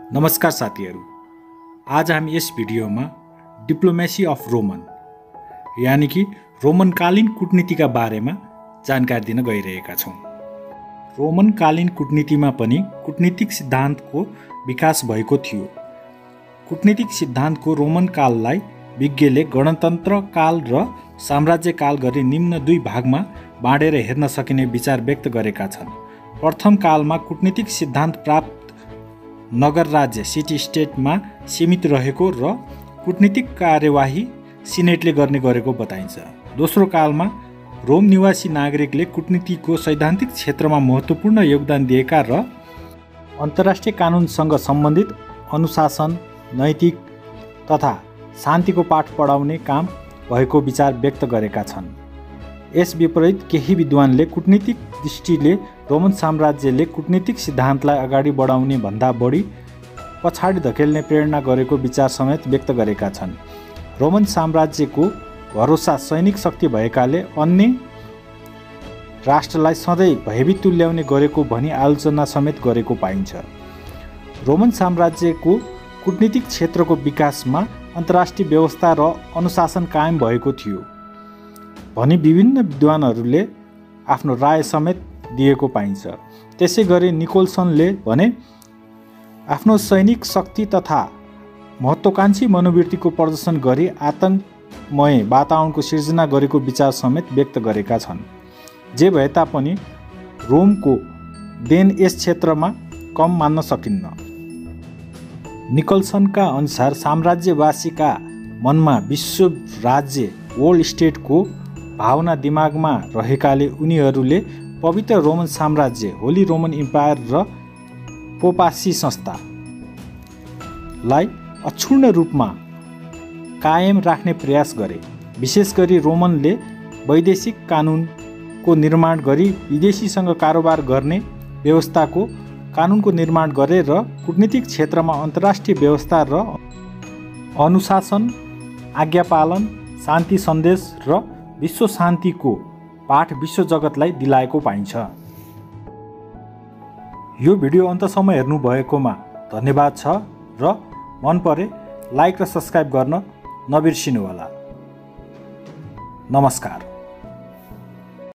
नमस्कार साथीहरू, आज हामी यस भिडियोमा डिप्लोमेसी अफ रोमन यानी कि रोमनकालीन कूटनीतिका बारेमा जानकारी दिन गइरहेका छौँ। रोमनकालीन कूटनीतिमा पनि कूटनीतिक सिद्धान्तको विकास भएको थियो। कूटनीतिक सिद्धान्तको रोमन काललाई विज्ञले गणतन्त्र काल र साम्राज्य काल गरी निम्न दुई भागमा बाँडेर हेर्न सकिने विचार व्यक्त गरेका छन्। प्रथम कालमा कूटनीतिक सिद्धान्त प्राप्त नगर राज्य सिटी स्टेटमा सीमित रहेको र कूटनीतिक कार्यवाही सिनेटले गर्ने गरेको बताइन्छ। दोस्रो कालमा रोम निवासी नागरिकले कूटनीतिको सैद्धान्तिक क्षेत्रमा महत्त्वपूर्ण योगदान दिएका र अन्तर्राष्ट्रिय कानुनसँग सम्बन्धित अनुशासन, नैतिक तथा शान्तिको पाठ पढाउने काम भएको विचार व्यक्त गरेका छन्। यस विपरीत केही विद्वानले कूटनीतिक दृष्टिले रोमन साम्राज्यले कूटनीतिक सिद्धान्तलाई अगाडि बढाउने भन्दा बढी पछाडि धकेल्ने प्रेरणा गरेको विचार समेत व्यक्त गरेका छन्। रोमन साम्राज्यको भरोसा सैनिक शक्ति भएकाले अन्य राष्ट्रलाई सधैँ भयभीत तुल्याउने गरेको भनी आलोचना समेत गरेको पाइन्छ। रोमन साम्राज्यको कूटनीतिक क्षेत्रको विकासमा अन्तर्राष्ट्रिय व्यवस्था र अनुशासन कायम भएको थियो भनी विभिन्न विद्वानहरूले आफ्नो राय समेत दिएको पाइन्छ। त्यसै गरी निकोल्सनले भने आफ्नो सैनिक शक्ति तथा महत्त्वाकांक्षी मनोवृत्तिको प्रदर्शन गरी आतंकमय वातावरणको सिर्जना गरेको विचार समेत व्यक्त गरेका छन्। जे भए तापनि रोमको देन यस क्षेत्रमा कम मान्न सकिन्न। निकोल्सनका अनुसार साम्राज्यवासीका मनमा विश्व राज्य वर्ल्ड स्टेटको भावना दिमागमा रहेकाले उनीहरूले पवित्र रोमन साम्राज्य होली रोमन इम्पायर र पोपासी संस्थालाई अक्षुण्ण रूपमा कायम राख्ने प्रयास गरे। विशेष गरी रोमनले वैदेशिक कानुनको निर्माण गरी विदेशीसँग कारोबार गर्ने व्यवस्थाको कानुनको निर्माण गरे र कूटनीतिक क्षेत्रमा अन्तर्राष्ट्रिय व्यवस्था र अनुशासन, आज्ञापालन, शान्ति सन्देश र विश्व शान्तिको पाठ विश्व जगतलाई दिलाएको पाइन्छ। यो भिडियो अन्तसम्म हेर्नुभएकोमा धन्यवाद छ र मन परे लाइक र सब्स्क्राइब गर्न नबिर्सिनुहोला। नमस्कार।